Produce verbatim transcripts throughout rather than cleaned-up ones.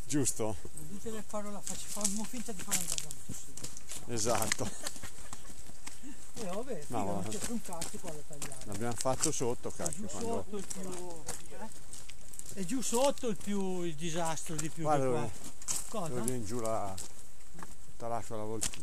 giusto? Inutile farlo la faccia, facciamo finta di fare andare la bus. Esatto. E eh, vabbè, No, non ma... c'è più un cazzo qua da tagliare. L'abbiamo fatto sotto, È giù cacchio. Quando... sotto il più... Eh? È giù sotto il più il disastro di più Guarda che qua. dove, Cosa? dove viene giù la... tutta l'acqua la voltina.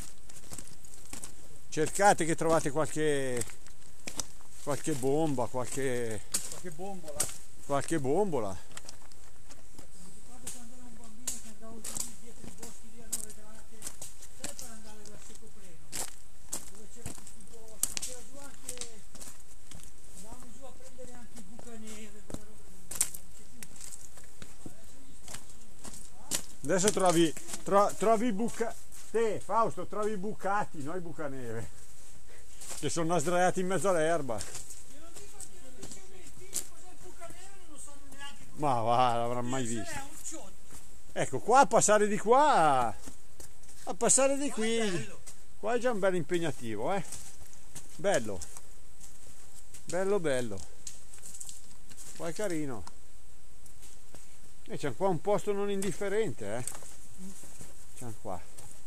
Cercate che trovate qualche... qualche bomba, qualche... qualche bombola. qualche bombola. Mi ricordo quando ero un bambino che andavo giù dietro i boschi lì a Nove Grate, sai, per andare verso Copreno, dove c'era tutti i boschi, c'era giù anche, andavamo giù a prendere anche i bucaneve, quella roba lì, non c'è più. Adesso gli spazio. Adesso trovi, tro, trovi i buca... Te, Fausto, trovi i bucati, non i bucaneve, che sono sdraiati in mezzo all'erba. Io non dico, io non dico ai miei figli cos'è il bucaneve, non lo sanno neanche cos'è. Ma va, l'avranno mai Se visto. è un ciotto. Ecco, qua a passare di qua, a passare di Ma è qui, bello. qua è già un bel impegnativo, eh. Bello, bello, bello. Qua è carino. E c'è qua un posto non indifferente, eh. C'è qua.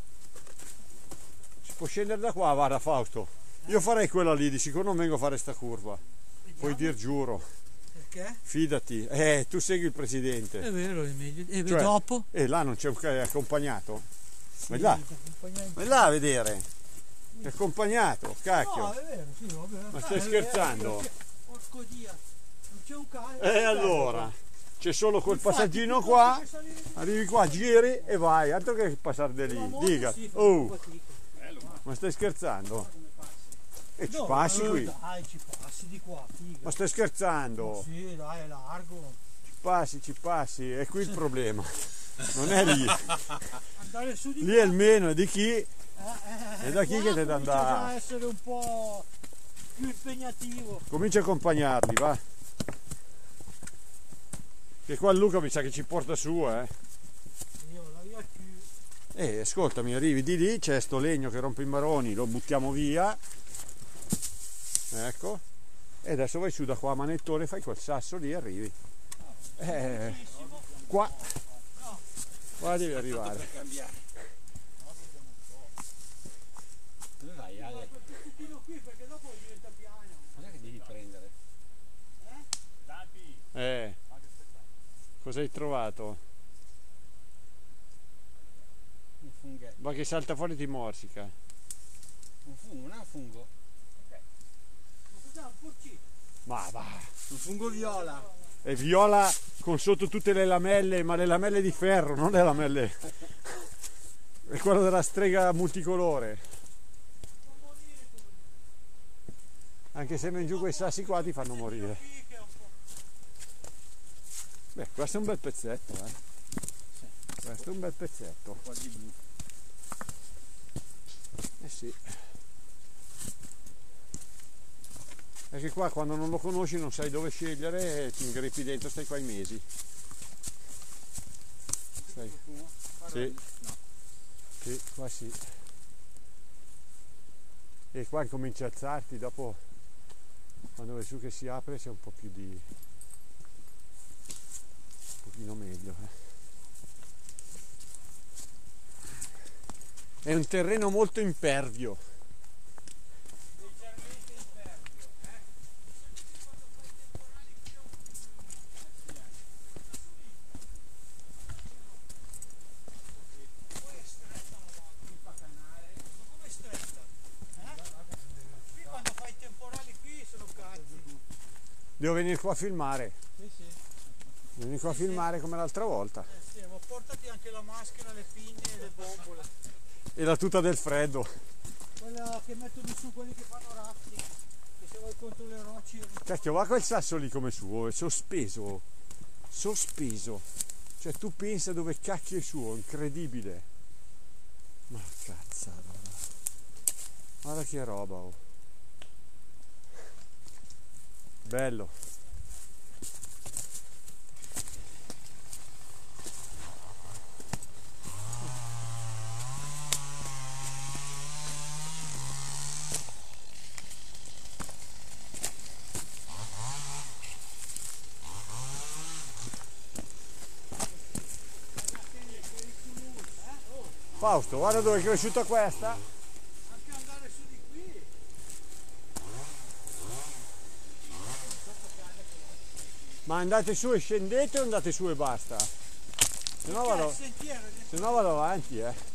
Si può scendere da qua, guarda Fausto. Io farei quella lì, di sicuro non vengo a fare sta curva. Puoi dir giuro. Perché? Fidati. Eh, tu segui il presidente. È vero, è meglio. E Cioè, dopo? E là non c'è un ca- accompagnato. Vai là. Vai Vai là a vedere. È accompagnato, cacchio. No, è vero, sì, vabbè. Ma stai scherzando? Porco dia, non c'è un cane. E allora? C'è solo quel passaggino qua, arrivi qua, giri e vai, altro che passare da lì. Dica, oh, ma stai scherzando? E ci passi qui? Dai, ci passi di qua, figa. Ma stai scherzando? Sì, dai, è largo. Ci passi, ci passi, è qui il problema. Non è lì. Andare su di Lì è il meno, è di chi? Eh, eh, E da chi che te da andare? Comincia a essere un po' più impegnativo. Comincia a accompagnarli, va. Che qua Luca mi sa che ci porta su, eh. Io la via più. Eh, ascoltami, arrivi di lì, c'è sto legno che rompe i maroni, lo buttiamo via. Ecco. E adesso vai su da qua a manettone, fai quel sasso lì e arrivi. Eh, qua. Qua devi arrivare. Dove vai, Ale? Qui perché dopo diventa piano. Cos'è che devi prendere? Eh. Cosa hai trovato? Un funghetto. Ma che salta fuori ti morsica. Un fungo, non è un fungo? Ma cos'è un porcino? Ma va. Un fungo viola. È viola con sotto tutte le lamelle, ma le lamelle di ferro, non le lamelle. È quello della strega multicolore. Anche se non giù quei sassi qua ti fanno morire. Beh, questo è un bel pezzetto, eh. Questo è un bel pezzetto. Quasi blu. Eh sì. Perché qua quando non lo conosci non sai dove scegliere e ti ingrippi dentro, stai qua i mesi. Stai. Sì. No. Sì, qua sì. E qua comincia a alzarti, dopo quando vai su che si apre c'è un po' più di... un pochino meglio. Eh. È un terreno molto impervio. Leggermente impervio, eh? Quando fai temporali qui è un poi è stretta la volta, qui fa canale. Ma come è stretta? Eh? Qui quando fai temporali qui sono cazzi. Devo venire qua a filmare. Sì, sì. Devo venire qua a filmare come l'altra volta. Eh sì, ma portati anche la maschera, le pinne e le bombole. E la tuta del freddo. Quella che mettono su quelli che fanno rafting, che se vai contro le rocce. Cacchio, va quel sasso lì come suo, è sospeso. Sospeso. Cioè tu pensa dove cacchio è suo, incredibile. Ma cazzata. Guarda che roba, oh. Bello. Fausto, guarda dove è cresciuta questa. Anche andare su di qui. Ma andate su e scendete o andate su e basta? Se no Perché vado, il sentiero è se no vado avanti, eh.